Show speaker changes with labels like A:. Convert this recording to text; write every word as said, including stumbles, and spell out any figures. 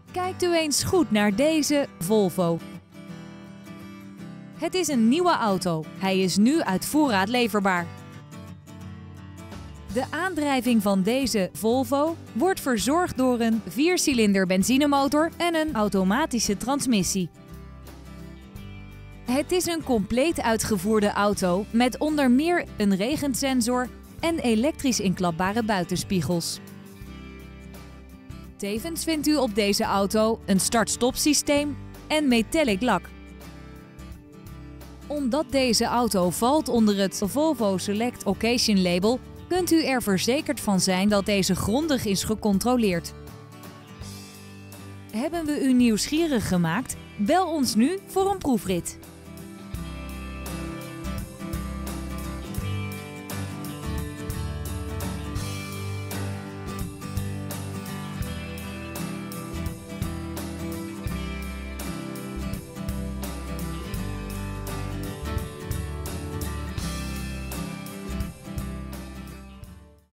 A: Kijkt u eens goed naar deze Volvo. Het is een nieuwe auto. Hij is nu uit voorraad leverbaar. De aandrijving van deze Volvo wordt verzorgd door een viercilinder benzinemotor en een automatische transmissie. Het is een compleet uitgevoerde auto met onder meer een regensensor en elektrisch inklapbare buitenspiegels. Tevens vindt u op deze auto een start-stop systeem en metallic lak. Omdat deze auto valt onder het Volvo Select Occasion label, kunt u er verzekerd van zijn dat deze grondig is gecontroleerd. Hebben we u nieuwsgierig gemaakt? Bel ons nu voor een proefrit.